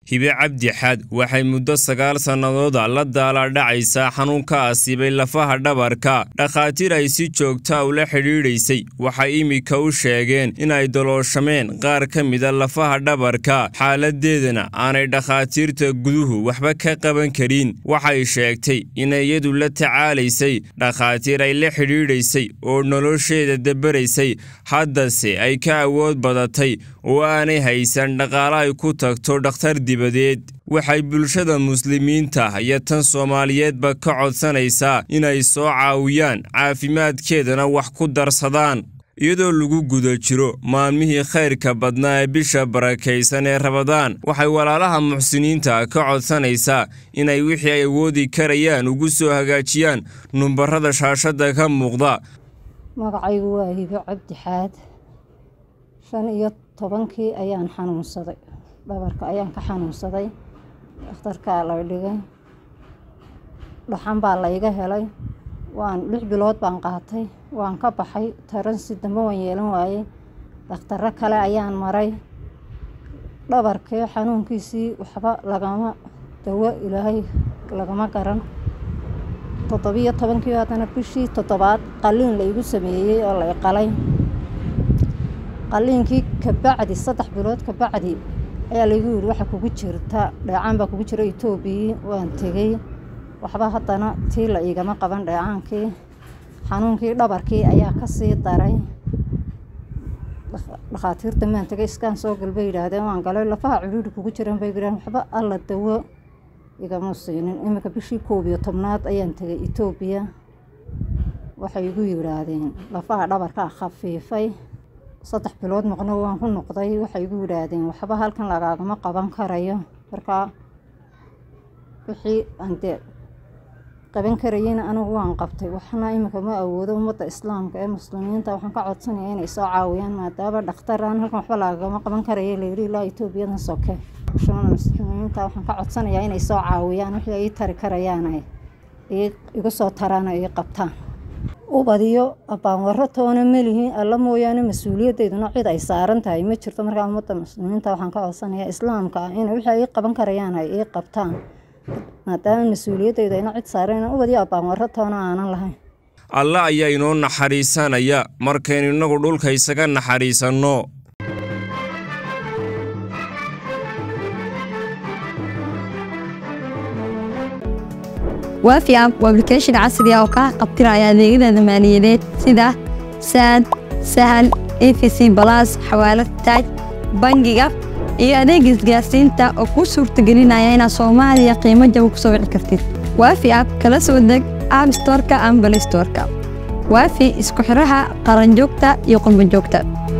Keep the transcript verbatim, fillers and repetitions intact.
Hibe Cabdi Xaad waxay muddo sagaal sannadood la daala dhacaysaa xanuunka asiibay lafaha dhabarka. Dhakhaatiir ay si joogta u la xiriirisay waxay imika u sheegeen in ay dalooshameen qaar ka mid ah lafaha dhabarka. Xaaladeedana aanay dhakhaatiirta guduhu waxba ka qaban karin. Waxay sheegtay in iyadu la tacaalaysay dhakhaatiir ay la xiriirisay oo nolosheeda dabaraysay, haddase ay ka awood badatay oo aanay haysan dhaqaale ay ku tagto dhakhtar dibadeed. Waxay bulshada muslimiinta iyo tan Soomaaliyeedba ka codsanaysaa inay soo caawiyaan caafimaadkeedana wax ku darsadaan, iyadoo lagu guda jiro maalmihii khayrka badnaa ee bisha barakaysan ee Ramadaan. Waxay walaalaha muxsiniinta ka codsanaysaa inay wixii ay awoodi karayaan ugu soo hagaajiyaan numbarada shaashada ka muuqda. Magacaygu waa Hibe Cabdi Xaad. shan iyo tobankii ayaan xanuunsaday, dhabarka ayaan ka xanuunsaday. Dhakhtarka la dhigay, dhaxan baa la iga helay. Waan lix bilood baan qaatay, waan ka baxay, taran si dambe waan yeelan waayay. Dhakhtarro kale ayaan maray. Dhabarkii xanuunkiisii waxba lagama dawo ilaahay lagama garan. toddobiyo tobankii haddana bishii toddobaad qalliin la igu sameeyay oo la qalay. qalliinkii ka bacdi saddex bilood ka bacdi ayaa lagu yiri waxa kugu jirta dheecaan baa kugu jira Itoobiya. Waan tagay, waxba haddana tii la igama qaban dheecaankii. Xanuunkii dhabarkii ayaa ka sii daray. Dhakhaatiirta maan tagay iskaan soo galbay yiraahdeen waan galay, lafaha ciriiri kugu jiraan bay yiraahdeen, waxba alla dawo igama siinin. Imika bishii koob iyo tobnaad ayaan tagay Itoobiya. Waxay igu yiraahdeen lafaha dhabarka khafiifay. saddex bilood maqno waan ku noqday. Waxay igu yiraahdeen waxba halkan lagagama qaban karayo. Marka wixii aan de qaban karayna anigu waan qabtay. Waxna imika ma awoodo ummadda islaamka ee muslimiinta waxaan ka codsanayaa inay soo caawiyaan maadaama dhakhtar aan halkan waxba lagagama qaban karayo la yiri ilaa Itoobiyadan soke. Shaqada muslimiinta waxaan ka codsanayaa inay soo caawiyaan wixii ay tari karayaan ay igu soo taraan ay qabtaan. ubadiyo abaan warro toona melihiin alla mooyaane mas'uuliyadeeduna cid ay saaran tahay ma jirto. Markaa ummadda muslimiinta waxaan ka codsanayaa islaamka in wixii ay qaban karayaan ay qabtaan maadaama mas'uuliyadeeda ina cid saaran ubadiyo abaan warro toona aanan lahayn. Allah ayaa inoo naxariisanaya markaynu inagu dhulka isaga naxariisano. وافي اب وابلكيشن عصري oo ka qabtiraya adeegyada maaliyadeed sida sad sahal efc plus xawaalad taaj bangiga iyo adeeg isgaarsiinta oo ku suurtagelinaya in Soomaaliya qiimo jaban ku soo wici kartid. Waafi app kala soo deg App Store-ka ama Play Store-ka. Waafi isku xiraha qaran joogta iyo qolban joogta.